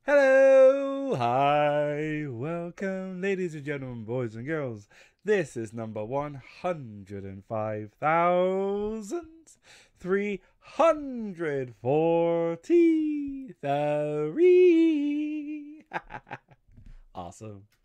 Hello, hi, welcome, ladies and gentlemen, boys and girls. This is number 105,343. Awesome.